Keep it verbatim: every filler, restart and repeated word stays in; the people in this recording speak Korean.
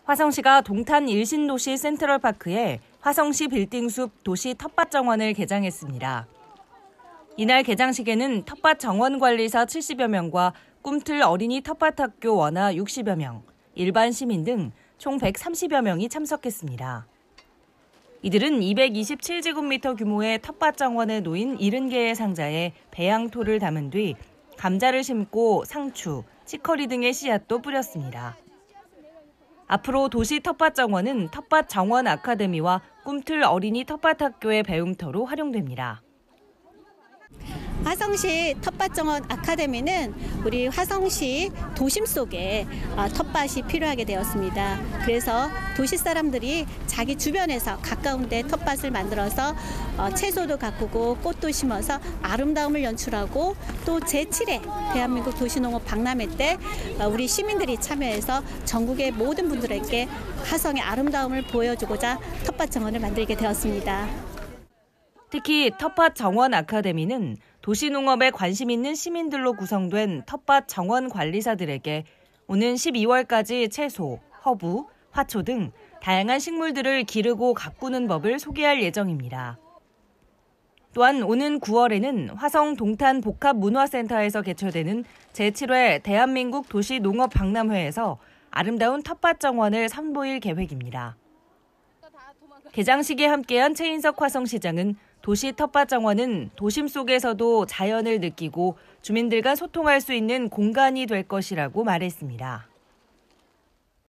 화성시가 동탄 일신도시 센트럴파크에 화성시 빌딩숲 도시 텃밭 정원을 개장했습니다. 이날 개장식에는 텃밭 정원관리사 칠십여 명과 꿈틀 어린이 텃밭학교 원아 육십여 명, 일반 시민 등 총 백삼십여 명이 참석했습니다. 이들은 이백이십칠 제곱미터 규모의 텃밭 정원에 놓인 칠십 개의 상자에 배양토를 담은 뒤 감자를 심고 상추, 치커리 등의 씨앗도 뿌렸습니다. 앞으로 도시 텃밭 정원은 텃밭 정원 아카데미와 꿈틀 어린이 텃밭학교의 배움터로 활용됩니다. 화성시 텃밭정원 아카데미는 우리 화성시 도심 속에 텃밭이 필요하게 되었습니다. 그래서 도시 사람들이 자기 주변에서 가까운 데 텃밭을 만들어서 채소도 가꾸고 꽃도 심어서 아름다움을 연출하고 또 제칠 회 대한민국 도시농업 박람회 때 우리 시민들이 참여해서 전국의 모든 분들에게 화성의 아름다움을 보여주고자 텃밭 정원을 만들게 되었습니다. 특히 텃밭 정원 아카데미는 도시농업에 관심 있는 시민들로 구성된 텃밭 정원 관리사들에게 오는 십이월까지 채소, 허브, 화초 등 다양한 식물들을 기르고 가꾸는 법을 소개할 예정입니다. 또한 오는 구월에는 화성 동탄 복합문화센터에서 개최되는 제칠 회 대한민국 도시농업 박람회에서 아름다운 텃밭 정원을 선보일 계획입니다. 개장식에 함께한 최인석 화성시장은 도시 텃밭 정원은 도심 속에서도 자연을 느끼고 주민들과 소통할 수 있는 공간이 될 것이라고 말했습니다.